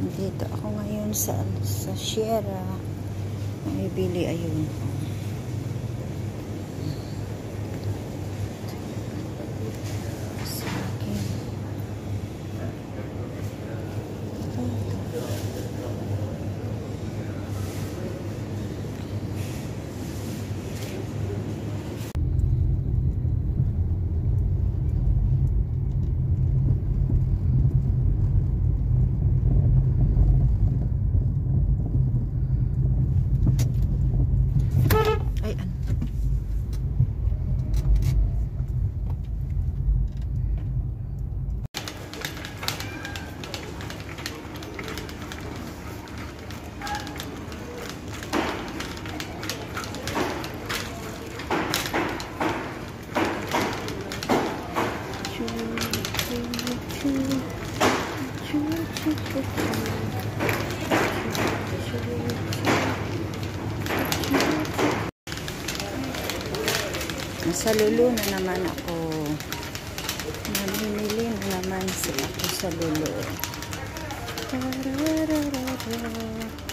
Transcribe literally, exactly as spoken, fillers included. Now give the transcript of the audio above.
Dito ako ngayon sa sa Sierra. May bili ayun. Sa akin. Nasa Lulu na naman ako. Namimili na naman sila ako sa Lulu.